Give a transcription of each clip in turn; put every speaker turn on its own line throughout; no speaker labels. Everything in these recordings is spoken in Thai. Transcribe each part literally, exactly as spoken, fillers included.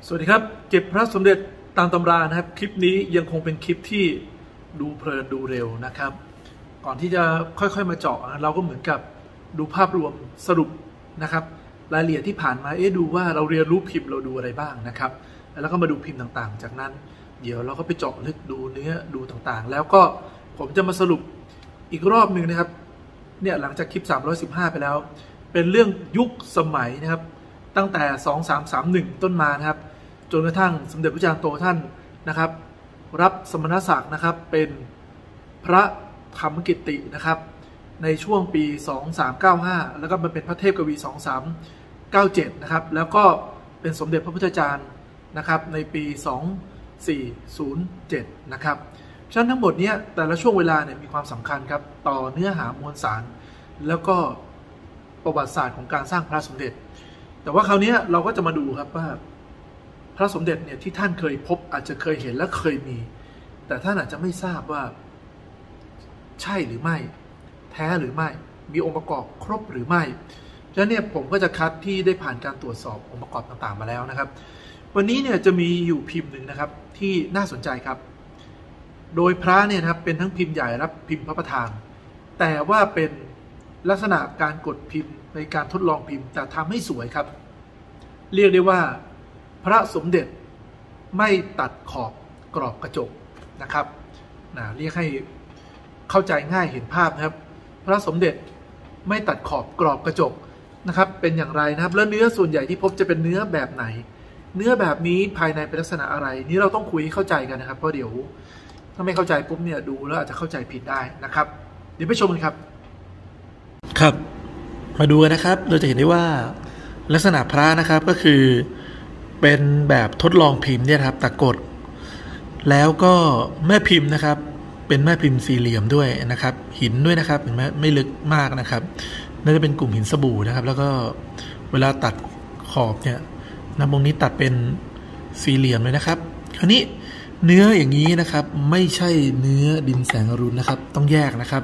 สวัสดีครับเก็บพระสมเด็จตามตำรานะครับคลิปนี้ยังคงเป็นคลิปที่ดูเพลินดูเร็วนะครับก่อนที่จะค่อยๆมาเจาะเราก็เหมือนกับดูภาพรวมสรุปนะครับรายละเอียดที่ผ่านมาเอ๊ะดูว่าเราเรียนรู้พิมพ์เราดูอะไรบ้างนะครับแล้วก็มาดูพิมพ์ต่างๆจากนั้นเดี๋ยวเราก็ไปเจาะลึกดูเนื้อดูต่างๆแล้วก็ผมจะมาสรุปอีกรอบหนึ่งนะครับเนี่ยหลังจากคลิปสามร้อยสิบห้าไปแล้วเป็นเรื่องยุคสมัยนะครับตั้งแต่สองสามสามหนึ่งต้นมานะครับจนกระทั่งสมเด็จพระจารย์โตท่านนะครับรับสมณศักดิ์นะครับเป็นพระธรรมกิตตินะครับในช่วงปีสองสามเก้าห้าแล้วก็มาเป็นพระเทพกวีสองสามเก้าเจ็ดนะครับแล้วก็เป็นสมเด็จพระพุทธจารย์นะครับในปีสองสี่ศูนย์เจ็ดนะครับฉะนั้นทั้งหมดนี้แต่ละช่วงเวลาเนี่ยมีความสำคัญครับต่อเนื้อหามวลสารแล้วก็ประวัติศาสตร์ของการสร้างพระสมเด็จแต่ว่าคราวนี้เราก็จะมาดูครับว่าพระสมเด็จเนี่ยที่ท่านเคยพบอาจจะเคยเห็นและเคยมีแต่ท่านอาจจะไม่ทราบว่าใช่หรือไม่แท้หรือไม่มีองค์ประกอบครบหรือไม่ฉะนั้นเนี่ยผมก็จะคัดที่ได้ผ่านการตรวจสอบองค์ประกอบต่างๆมาแล้วนะครับวันนี้เนี่ยจะมีอยู่พิมพ์หนึ่งนะครับที่น่าสนใจครับโดยพระเนี่ยนะครับเป็นทั้งพิมพ์ใหญ่และพิมพ์พระประธานแต่ว่าเป็นลักษณะการกดพิมพ์ในการทดลองพิมพ์แต่ทำให้สวยครับเรียกได้ว่าพระสมเด็จไม่ตัดขอบกรอบกระจกนะครับนะเรียกให้เข้าใจง่ายเห็นภาพนะครับพระสมเด็จไม่ตัดขอบกรอบกระจกนะครับเป็นอย่างไรนะครับแล้วเนื้อส่วนใหญ่ที่พบจะเป็นเนื้อแบบไหนเนื้อแบบนี้ภายในเป็นลักษณะอะไรนี้เราต้องคุยให้เข้าใจกันนะครับเพราะเดี๋ยวถ้าไม่เข้าใจปุ๊บเนี่ยดูแล้วอาจจะเข้าใจผิดได้นะครับเดี๋ยวไปชมกันครับครับมาดูกันนะครับเราจะเห็นได้ว่าลักษณะพระนะครับก็คือเป็นแบบทดลองพิมพ์เนี่ยครับตะกดแล้วก็แม่พิมพ์นะครับเป็นแม่พิมพ์สี่เหลี่ยมด้วยนะครับหินด้วยนะครับเห็นไหมไม่ลึกมากนะครับน่าจะเป็นกลุ่มหินสบู่นะครับแล้วก็เวลาตัดขอบเนี่ยนะตรงนี้ตัดเป็นสี่เหลี่ยมเลยนะครับคราวนี้เนื้ออย่างนี้นะครับไม่ใช่เนื้อดินแสงอรุณนะครับต้องแยกนะครับ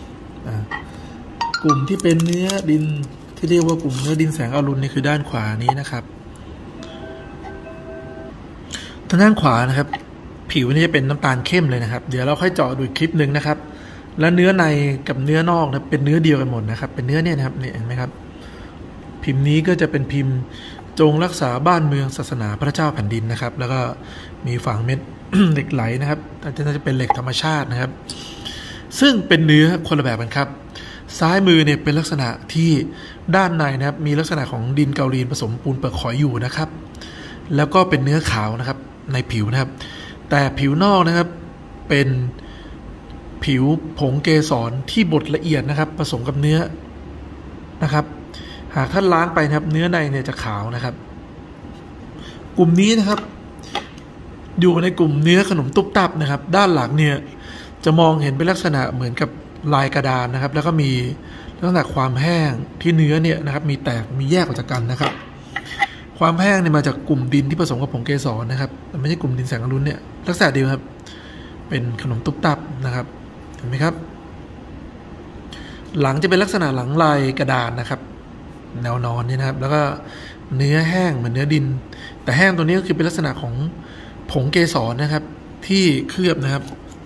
กลุ่มที่เป็นเนื้อดินที่เรียกว่ากลุ่มเนื้อดินแสงอรุณนี่คือด้านขวานี้นะครับทางด้านขวานะครับผิวนี่จะเป็นน้ำตาลเข้มเลยนะครับเดี๋ยวเราค่อยเจาะดูคลิปหนึ่งนะครับแล้วเนื้อในกับเนื้อนอกนะเป็นเนื้อเดียวกันหมดนะครับเป็นเนื้อเนี่ยนะครับเนี่ยเห็นไหมครับพิมพ์นี้ก็จะเป็นพิมพ์จงรักษาบ้านเมืองศาสนาพระเจ้าแผ่นดินนะครับแล้วก็มีฝังเม็ด เหล็กไหลนะครับอาจจะจะเป็นเหล็กธรรมชาตินะครับซึ่งเป็นเนื้อคนละแบบกันครับซ้ายมือเนี่ยเป็นลักษณะที่ด้านในนะครับมีลักษณะของดินเกาลีนผสมปูนเปลือกหอยอยู่นะครับแล้วก็เป็นเนื้อขาวนะครับในผิวนะครับแต่ผิวนอกนะครับเป็นผิวผงเกสรที่บดละเอียดนะครับผสมกับเนื้อนะครับหากท่านล้างไปนะครับเนื้อในเนี่ยจะขาวนะครับกลุ่มนี้นะครับอยู่ในกลุ่มเนื้อขนมตุ๊บตับนะครับด้านหลังเนี่ยจะมองเห็นเป็นลักษณะเหมือนกับลายกระดานนะครับแล้วก็มีลักษณะความแห้งที่เนื้อเนี่ยนะครับมีแตกมีแยกออกจากกันนะครับความแห้งเนี่ยมาจากกลุ่มดินที่ผสมกับผงเกสรนะครับไม่ใช่กลุ่มดินแสงอรุณเนี่ยลักษณะเดียวครับเป็นขนมตุ๊บตับนะครับเห็นไหมครับหลังจะเป็นลักษณะหลังลายกระดานนะครับแนวนอนนี่นะครับแล้วก็เนื้อแห้งเหมือนเนื้อดินแต่แห้งตัวนี้ก็คือเป็นลักษณะของผงเกสรนะครับที่เคลือบนะครับ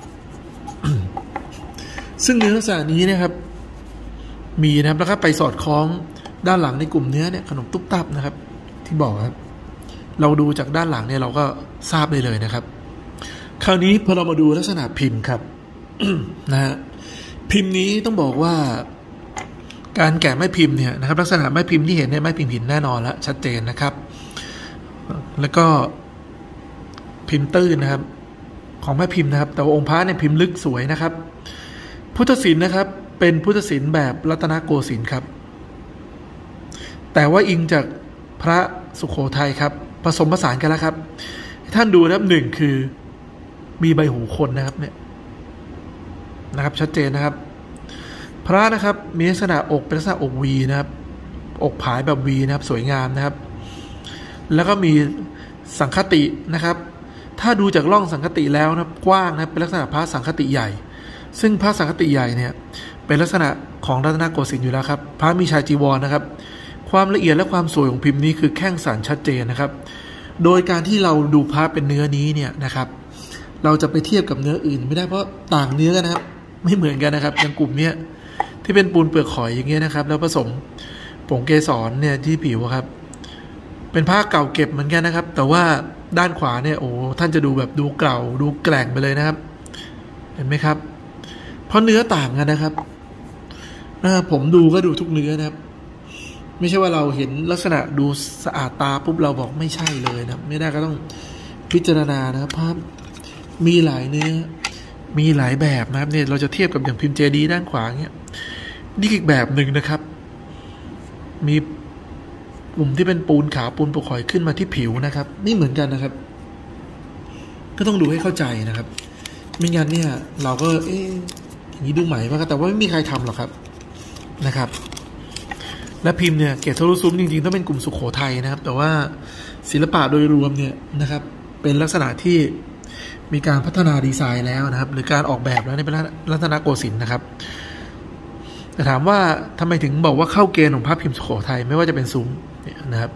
ซึ่งเนื้อลักษณะนี้นะครับมีนะครับแล้วก็ไปสอดคล้องด้านหลังในกลุ่มเนื้อเนี่ยขนมตุ๊บตับนะครับที่บอกครับเราดูจากด้านหลังเนี่ยเราก็ทราบได้เลยนะครับคราวนี้พอเรามาดูลักษณะพิมพ์ครับ นะฮะพิมพ์นี้ต้องบอกว่าการแกะไม้พิมพ์เนี่ยนะครับลักษณะไม้พิมพ์ที่เห็นเนี่ยไม้พิมพ์หินแน่นอนแล้วชัดเจนนะครับแล้วก็พิมพ์ตื้นนะครับของไม้พิมพ์นะครับแต่ว่าองค์พระเนี่ยพิมพ์ลึกสวยนะครับพุทธศิลป์นะครับเป็นพุทธศิลป์แบบรัตนโกสินทร์ครับแต่ว่าอิงจากพระสุโขทัยครับผสมผสานกันแล้วครับท่านดูนะครับหนึ่งคือมีใบหูคนนะครับเนี่ยนะครับชัดเจนนะครับพระนะครับมีลักษณะอกเป็นลักษณะอกวีนะครับอกผายแบบวีนะครับสวยงามนะครับแล้วก็มีสังคตินะครับถ้าดูจากร่องสังคติแล้วนะครับกว้างนะครับเป็นลักษณะพระสังคติใหญ่ซึ่งพระสังคติใหญ่เนี่ยเป็นลักษณะของรัตนโกสินทร์อยู่แล้วครับพระมีชายจีวรนะครับความละเอียดและความสวยของพิมพ์นี้คือแข้งสันชัดเจนนะครับโดยการที่เราดูพระเป็นเนื้อนี้เนี่ยนะครับเราจะไปเทียบกับเนื้ออื่นไม่ได้เพราะต่างเนื้อกันนะครับไม่เหมือนกันนะครับอย่างกลุ่มเนี้ยที่เป็นปูนเปลือกหอยอย่างเงี้ยนะครับแล้วผสมผงเกสรเนี่ยที่ผิวครับเป็นผ้าเก่าเก็บเหมือนกันนะครับแต่ว่าด้านขวาเนี่ยโอ้ท่านจะดูแบบดูเก่าดูแกร่งไปเลยนะครับเห็นไหมครับเพราะเนื้อต่างกันนะครับผมดูก็ดูทุกเนื้อนะครับไม่ใช่ว่าเราเห็นลักษณะดูสะอาดตาปุ๊บเราบอกไม่ใช่เลยนะไม่ได้ก็ต้องพิจารณานะครับภาพมีหลายเนื้อมีหลายแบบนะครับเนี่ยเราจะเทียบกับอย่างพิมพ์เจดีด้านขวาเงี้ยนี่อีกแบบหนึ่งนะครับมีกลุ่มที่เป็นปูนขาวปูนปกหอยขึ้นมาที่ผิวนะครับนี่เหมือนกันนะครับก็ต้องดูให้เข้าใจนะครับไม่งั้นเนี่ยเราก็เอ๊ะอย่างนี้ดูใหม่มากแต่ว่าไม่มีใครทำหรอกครับนะครับและพิมพ์เนี่ยเกศทรุซุ้มจริงๆต้องเป็นกลุ่มสุโขทัยนะครับแต่ว่าศิลปะโดยรวมเนี่ยนะครับเป็นลักษณะที่มีการพัฒนาดีไซน์แล้วนะครับหรือการออกแบบแล้วในเป็นรัตนโกสินทร์นะครับแต่ถามว่าทำไมถึงบอกว่าเข้าเกณฑ์ของพระพิมพ์สุโขทัยไม่ว่าจะเป็นซุ้มเนี่ยนะครับ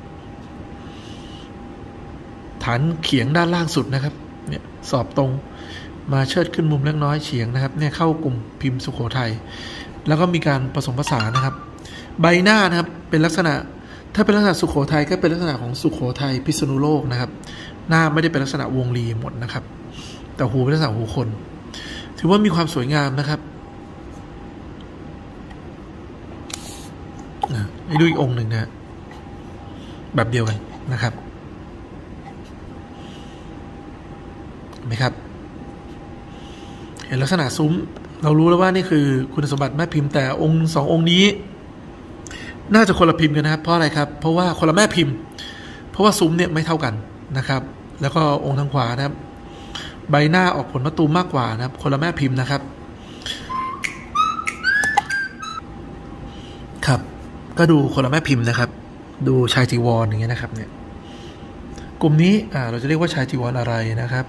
ฐานเขียงด้านล่างสุดนะครับเนี่ยสอบตรงมาเชิดขึ้นมุมเล็กน้อยเฉียงนะครับเนี่ยเข้ากลุ่มพิมพ์สุโขทัยแล้วก็มีการผสมผสานนะครับใบหน้านะครับเป็นลักษณะถ้าเป็นลักษณะสุโขทัยก็เป็นลักษณะของสุโขทัยพิษณุโลกนะครับหน้าไม่ได้เป็นลักษณะวงรีหมดนะครับแต่หูเป็นลักษณะหูคนถือว่ามีความสวยงามนะครับให้ดูอีกองค์หนึ่งนะแบบเดียวกันนะครับเห็นไหมครับเห็นลักษณะซุ้มเรารู้แล้วว่านี่คือคุณสมบัติแม่พิมพ์แต่องค์สององค์นี้น่าจะคนละพิมพ์กันนะครับเพราะอะไรครับเพราะว่าคนละแม่พิมพ์เพราะว่าซุ้มเนี่ยไม่เท่ากันนะครับแล้วก็องค์ทางขวานะครับใบหน้าออกผลมะตูมมากกว่านะครับคนละแม่พิมพ์นะครับครับก็ดูคนละแม่พิมพ์นะครับดูชายจีวร อ, อย่างเงี้ยนะครับเนี่ยกลุ่มนี้อ่าเราจะเรียกว่าชายจีวร อ, อะไรนะครับ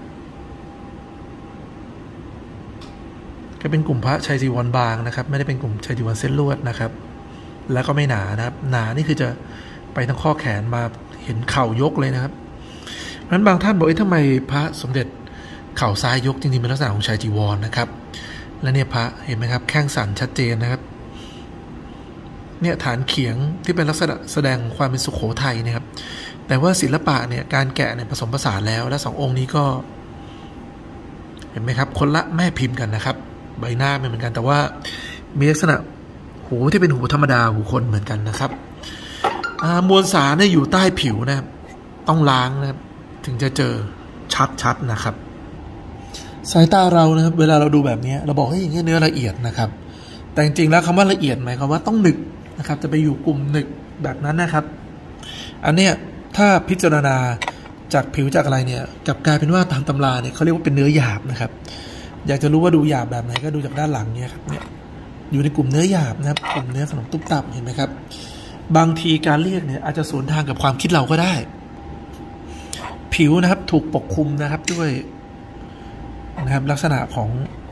ก็เป็นกลุ่มพระชายจีวรบางนะครับไม่ได้เป็นกลุ่มชายจีวรเส้นลวดนะครับแล้วก็ไม่หนานะครับหนานี่คือจะไปทั้งข้อแขนมาเห็นเข่ายกเลยนะครับเพราะฉะนั้นบางท่านบอกเอ๊ะทำไมพระสมเด็จเข่าซ้ายยกจริงๆเป็นลักษณะของชายจีวร นะครับและเนี่ยพระเห็นไหมครับแข้งสั่นชัดเจนนะครับเนี่ยฐานเขียงที่เป็นลักษณะแสดงความเป็นสุโขทัยนะครับแต่ว่าศิลปะเนี่ยการแกะเนี่ยผสมผสานแล้วและสององค์นี้ก็เห็นไหมครับคนละแม่พิมพ์กันนะครับใบหน้าไม่เหมือนกันแต่ว่ามีลักษณะหูที่เป็นหูธรรมดาหูคนเหมือนกันนะครับมวลสารเนี่ยอยู่ใต้ผิวนะครับต้องล้างนะครับถึงจะเจอชัดๆนะครับสายตาเรานะครับเวลาเราดูแบบนี้เราบอกให้อย่างนี้เนื้อละเอียดนะครับแต่จริงๆแล้วคำว่าละเอียดหมายความว่าต้องหนึกนะครับจะไปอยู่กลุ่มหนึกแบบนั้นนะครับอันเนี้ยถ้าพิจารณาจากผิวจากอะไรเนี่ยกลับกลายเป็นว่าตามตำราเนี่ยเขาเรียกว่าเป็นเนื้อหยาบนะครับอยากจะรู้ว่าดูหยาบแบบไหนก็ดูจากด้านหลังเนี่ยครับเนี่ยอยู่ในกลุ่มเนื้อหยาบนะครับกลุ่มเนื้อขนมตุ๊บตับเห็นไหมครับบางทีการเรียกเนี่ยอาจจะสวนทางกับความคิดเราก็ได้ผิวนะครับถูกปกคลุมนะครับด้วยนะครับลักษณะของ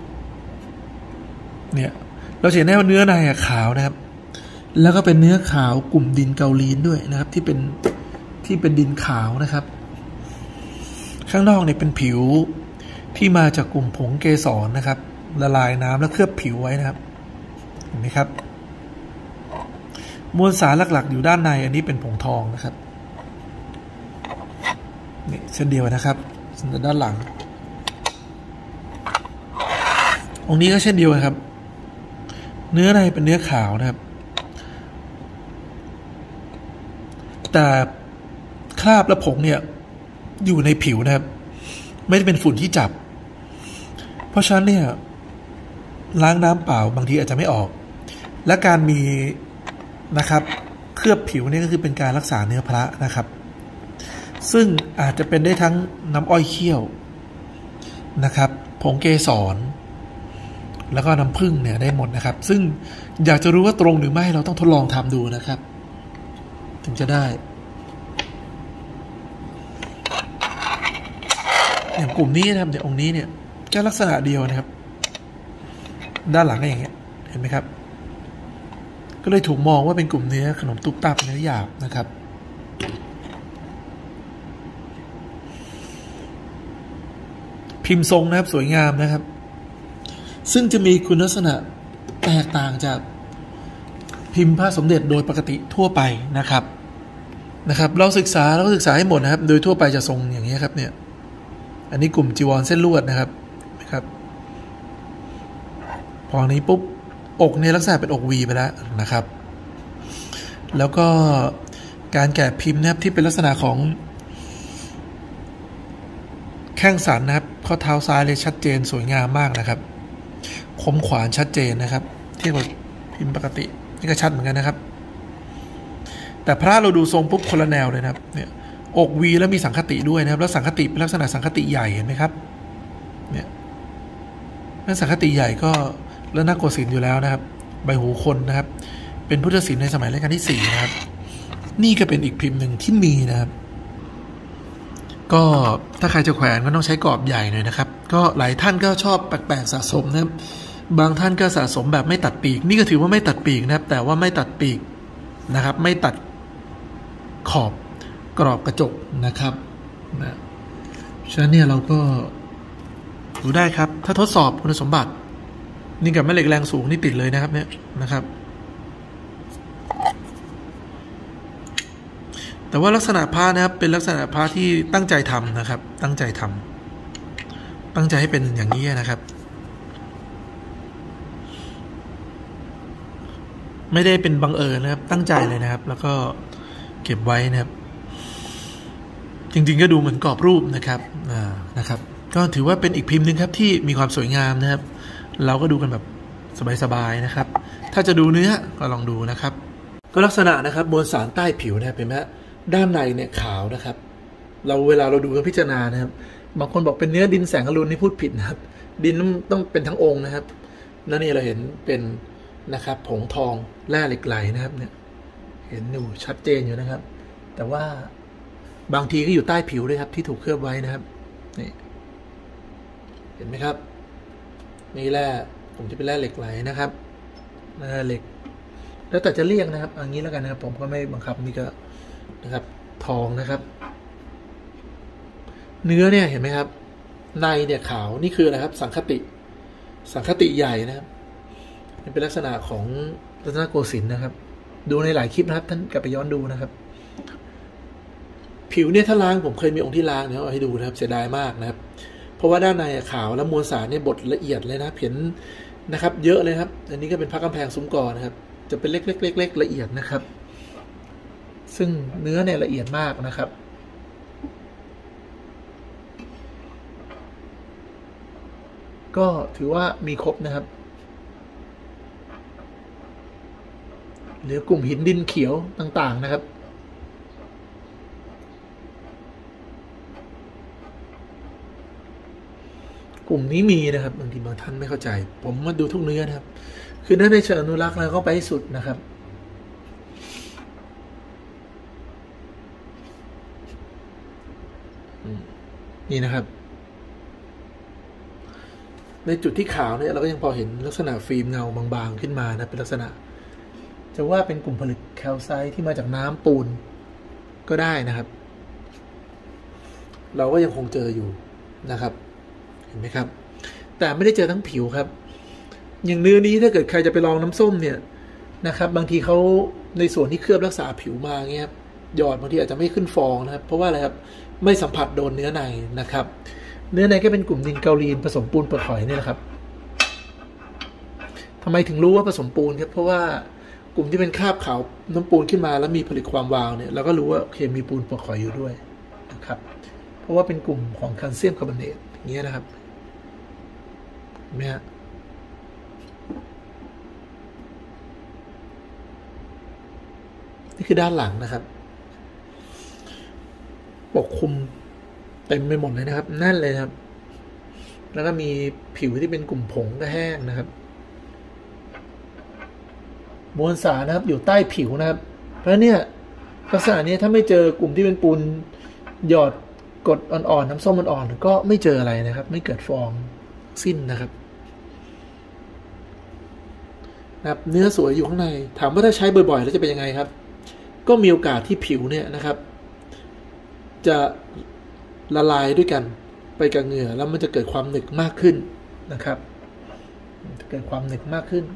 เนี่ยเราเห็นได้ว่าเนื้อในขาวนะครับแล้วก็เป็นเนื้อขาวกลุ่มดินเกาลีนด้วยนะครับที่เป็นที่เป็นดินขาวนะครับข้างนอกเนี่ยเป็นผิวที่มาจากกลุ่มผงเกสรนะครับละลายน้ำแล้วเคลือบผิวไว้นะครับเห็นไหมครับมวลสารหลักๆอยู่ด้านในอันนี้เป็นผงทองนะครับนี่เช่นเดียวนะครับด้านหลังองค์นี้ก็เช่นเดียวครับเนื้อในเป็นเนื้อขาวนะครับแต่คราบและผงเนี่ยอยู่ในผิวนะครับไม่ได้เป็นฝุ่นที่จับเพราะฉะนั้นเนี่ยล้างน้ำเปล่าบางทีอาจจะไม่ออกและการมีนะครับเคลือบผิวนี่ก็คือเป็นการรักษาเนื้อพระนะครับซึ่งอาจจะเป็นได้ทั้งน้ำอ้อยเคี่ยวนะครับผงเกสรแล้วก็น้ำผึ้งเนี่ยได้หมดนะครับซึ่งอยากจะรู้ว่าตรงหรือไม่เราต้องทดลองทำดูนะครับถึงจะได้อย่างกลุ่มนี้นะครับเนี่ยองค์นี้เนี่ยก็ลักษณะเดียวนะครับด้านหลังก็อย่างเงี้ยเห็นไหมครับก็เลยถูกมองว่าเป็นกลุ่มเนื้อขนมตุ๊บตับเนื้อหยาบนะครับพิมพ์ทรงนะครับสวยงามนะครับซึ่งจะมีคุณลักษณะแตกต่างจากพิมพ์พระสมเด็จโดยปกติทั่วไปนะครับนะครับเราศึกษาเราศึกษาให้หมดนะครับโดยทั่วไปจะทรงอย่างนี้ครับเนี่ยอันนี้กลุ่มจีวรเส้นลวดนะครับนะครับพอนี้ปุ๊บอกในลักษณะเป็นอกวีไปแล้วนะครับแล้วก็การแกะพิมพ์นะครับที่เป็นลักษณะของแข้งสันนะครับข้อเท้าซ้ายเลยชัดเจนสวยงามมากนะครับคมขวานชัดเจนนะครับเทียบกับพิมพ์ปกตินี่ก็ชัดเหมือนกันนะครับแต่พระเราดูทรงปุ๊บคนละแนวเลยนะครับเนี่ยอกวีแล้วมีสังคติด้วยนะครับแล้วสังคติเป็นลักษณะสังคติใหญ่เห็นไหมครับเนี่ยนั่นสังคติใหญ่ก็แล้วนักโกสินทร์อยู่แล้วนะครับใบหูคนนะครับเป็นพุทธศิลป์ในสมัยรัชกาลที่สี่นะครับนี่ก็เป็นอีกพิมพ์หนึ่งที่มีนะครับก็ถ้าใครจะแขวนก็ต้องใช้กรอบใหญ่หน่อยนะครับก็หลายท่านก็ชอบแปลกๆสะสมนะครับบางท่านก็สะสมแบบไม่ตัดปีกนี่ก็ถือว่าไม่ตัดปีกนะครับแต่ว่าไม่ตัดปีกนะครับไม่ตัดขอบกรอบกระจกนะครับนะฉะนั้นเนี่ยเราก็ดูได้ครับถ้าทดสอบคุณสมบัตินี่กับแม่เหล็กแรงสูงนี่ติดเลยนะครับเนี่ยนะครับแต่ว่าลักษณะผ้านะครับเป็นลักษณะผ้าที่ตั้งใจทำนะครับตั้งใจทำตั้งใจให้เป็นอย่างนี้นะครับไม่ได้เป็นบังเอิญนะครับตั้งใจเลยนะครับแล้วก็เก็บไว้นะครับจริงๆก็ดูเหมือนกรอบรูปนะครับอ่านะครับก็ถือว่าเป็นอีกพิมพ์หนึ่งครับที่มีความสวยงามนะครับเราก็ดูกันแบบสบายๆนะครับถ้าจะดูเนื้อก็ลองดูนะครับก็ลักษณะนะครับมวลสารใต้ผิวนะครับเป็นไหมด้านในเนี่ยขาวนะครับเราเวลาเราดูกันพิจารณานะครับบางคนบอกเป็นเนื้อดินแสงอรุณนี่พูดผิดนะครับดินต้องเป็นทั้งองค์นะครับนั่นนี่เราเห็นเป็นนะครับผงทองแร่เหล็กไหลนะครับเนี่ยเห็นอยู่ชัดเจนอยู่นะครับแต่ว่าบางทีก็อยู่ใต้ผิวด้วยครับที่ถูกเคลือบไว้นะครับนี่เห็นไหมครับนี่แร่ผมจะเป็นแร่เหล็กไหลนะครับแร่เหล็กแล้วแต่จะเรียกนะครับอย่างนี้แล้วกันนะครับผมก็ไม่บังคับนี่ก็นะครับทองนะครับเนื้อเนี่ยเห็นไหมครับในเนี่ยขาวนี่คืออะไรครับสังคติสังคติใหญ่นะครับเป็นลักษณะของรัตนโกสินทร์นะครับดูในหลายคลิปนะครับท่านกลับไปย้อนดูนะครับผิวเนี่ยถ้าล้างผมเคยมีองค์ที่ล้างเนี่ยเอาให้ดูนะครับเสียดายมากนะครับเพราะว่าด้านในขาวแล้วมวลสารเนี่ยบดละเอียดเลยนะเห็นนะครับเยอะเลยครับอันนี้ก็เป็นพระกำแพงซุ้มกอนะครับจะเป็นเล็กๆๆละเอียดนะครับซึ่งเนื้อเนี่ยละเอียดมากนะครับก็ถือว่ามีครบนะครับหรือกลุ่มหินดินเขียวต่างๆนะครับกลุ่มนี้มีนะครับบางทีบางท่านไม่เข้าใจผมมาดูทุกเนื้อนะครับคือถ้าในเชิงอนุรักษ์เราก็ไปให้สุดนะครับนี่นะครับในจุดที่ขาวเนี่ยเราก็ยังพอเห็นลักษณะฟิล์มเงาบางๆขึ้นมานะเป็นลักษณะจะว่าเป็นกลุ่มผลึกแคลไซต์ที่มาจากน้ำปูนก็ได้นะครับเราก็ยังคงเจออยู่นะครับเห็นไหมครับแต่ไม่ได้เจอทั้งผิวครับอย่างเนื้อนี้ถ้าเกิดใครจะไปลองน้ำส้มเนี่ยนะครับบางทีเขาในส่วนที่เคลือบรักษาผิวมาเงี้ยหยอดบางทีอาจจะไม่ขึ้นฟองนะครับเพราะว่าอะไรครับไม่สัมผัสโดนเนื้อในนะครับเนื้อในก็เป็นกลุ่มดินเกาลีนผสมปูนเปลือกหอยนี่แหละครับทำไมถึงรู้ว่าผสมปูนครับเพราะว่ากลุ่มที่เป็นคราบขาวน้ำปูนขึ้นมาแล้วมีผลิตความวาวเนี่ยเราก็รู้ว่าโอเคมีปูนเปลือกหอยอยู่ด้วยนะครับเพราะว่าเป็นกลุ่มของแคลเซียมคาร์บอเนตอย่างเงี้ยนะครับเห็นไหมฮะนี่คือด้านหลังนะครับปกคลุมเต็มไปหมดเลยนะครับแน่นเลยครับแล้วก็มีผิวที่เป็นกลุ่มผงก็แห้งนะครับมวลสารนะครับอยู่ใต้ผิวนะครับเพราะเนี่ยลักษณะนี้ถ้าไม่เจอกลุ่มที่เป็นปูนหยอดกดอ่อนๆน้ำส้มอ่อนๆก็ไม่เจออะไรนะครับไม่เกิดฟองสิ้นนะครับนะครับเนื้อสวยอยู่ข้างในถามว่าถ้าใช้บ่อยๆแล้วจะเป็นยังไงครับก็มีโอกาสที่ผิวเนี่ยนะครับจะละลายด้วยกันไปกับเหงื่อแล้วมันจะเกิดความหนึกมากขึ้นนะครับจะเกิดความหนึกมากขึ้น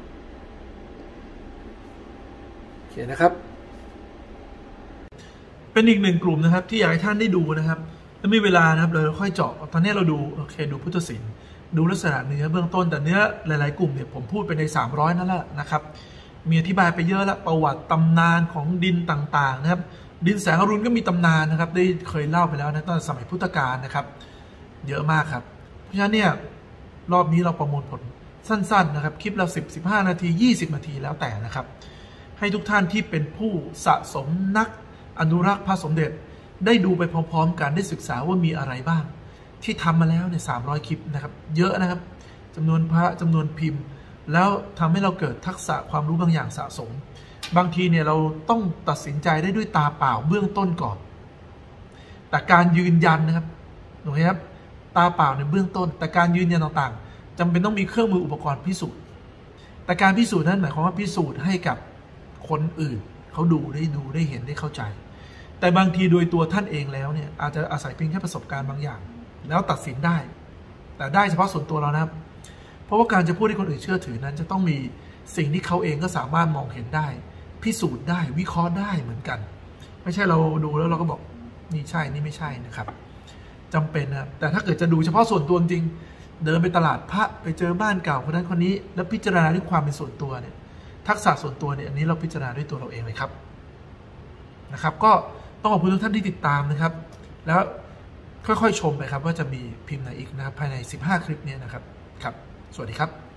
โอเคนะครับเป็นอีกหนึ่งกลุ่มนะครับที่อยากให้ท่านได้ดูนะครับแล้วมีเวลานะครับเราค่อยเจาะตอนนี้เราดูโอเคดูพุทธศิลป์ดูลักษณะเนื้อเบื้องต้นแต่เนื้อหลายๆกลุ่มเนี่ยผมพูดไปในสามร้อยนั่นแหละนะครับมีอธิบายไปเยอะแล้วประวัติตำนานของดินต่างๆนะครับดินแสงอรุณก็มีตำนานนะครับได้เคยเล่าไปแล้วนะตอนสมัยพุทธกาลนะครับเยอะมากครับเพราะฉะนั้นเนี่ยรอบนี้เราประมวลผลสั้นๆนะครับคลิปเราสิบ สิบห้านาทียี่สิบนาทีแล้วแต่นะครับให้ทุกท่านที่เป็นผู้สะสมนักอนุรักษ์พระสมเด็จได้ดูไปพร้อมๆกันได้ศึกษาว่ามีอะไรบ้างที่ทำมาแล้วในสามร้อยคลิปนะครับเยอะนะครับจำนวนพระจำนวนพิมพ์แล้วทำให้เราเกิดทักษะความรู้บางอย่างสะสมบางทีเนี่ยเราต้องตัดสินใจได้ด้วยตาเปล่าเบื้องต้นก่อนแต่การยืนยันนะครับถูกไหมครับตาเปล่าในเบื้องต้นแต่การยืนยันต่างๆจำเป็นต้องมีเครื่องมืออุปกรณ์พิสูจน์แต่การพิสูจน์นั้นหมายความว่าพิสูจน์ให้กับคนอื่นเขาดูได้ดูได้เห็นได้เข้าใจแต่บางทีโดยตัวท่านเองแล้วเนี่ยอาจจะอาศัยเพียงแค่ประสบการณ์บางอย่างแล้วตัดสินได้แต่ได้เฉพาะส่วนตัวเรานะครับเพราะว่าการจะพูดให้คนอื่นเชื่อถือนั้นจะต้องมีสิ่งที่เขาเองก็สามารถมองเห็นได้พิสูจน์ได้วิเคราะห์ได้เหมือนกันไม่ใช่เราดูแล้วเราก็บอกนี่ใช่นี่ไม่ใช่นะครับจำเป็นนะแต่ถ้าเกิดจะดูเฉพาะส่วนตัวจริงเดินไปตลาดพระไปเจอบ้านเก่าคนนั้นคนนี้แล้วพิจารณาด้วยความเป็นส่วนตัวเนี่ยทักษะส่วนตัวเนี่ยอันนี้เราพิจารณาด้วยตัวเราเองเลยครับนะครับก็ต้องขอบคุณทุกท่านที่ติดตามนะครับแล้วค่อยๆชมไปครับว่าจะมีพิมพ์ไหนอีกนะครับภายในสิบห้าคลิปนี้นะครับครับสวัสดีครับ